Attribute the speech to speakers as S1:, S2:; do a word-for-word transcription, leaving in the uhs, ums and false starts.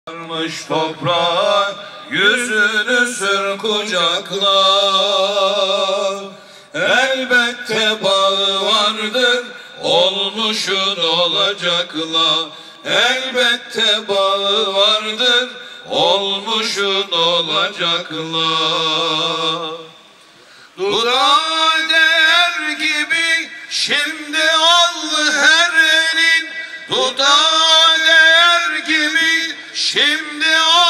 S1: Varmış toprağa, yüzünü sür kucakla. Elbette bağı vardır, olmuşun olacakla. Elbette bağı vardır, olmuşun olacakla. Dudağı değer gibi şimdi al her elin, dudağı değer gibi şimdi al